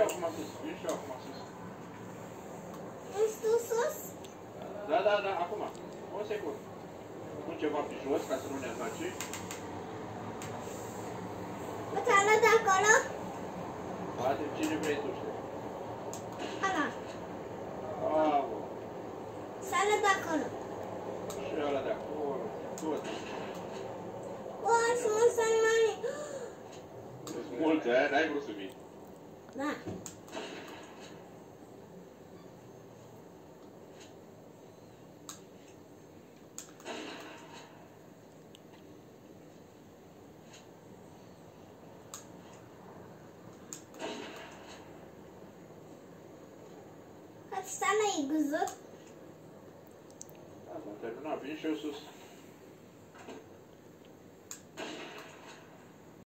acum sus. Vin și eu acum sus. Ești tu sus? Da, acum. O secundă. Pun ceva pe jos ca să nu ne atace. Uite, ala de acolo? Bate cine vrei tu, știi? Ala. Bravo. Sala de acolo. Și ăla de acolo. Tot. Uai, sunt mulți animali. Sunt multe, aia n-ai vrut să vii. Da. Stai la iguză. Da, s-a terminat, vin și eu sus.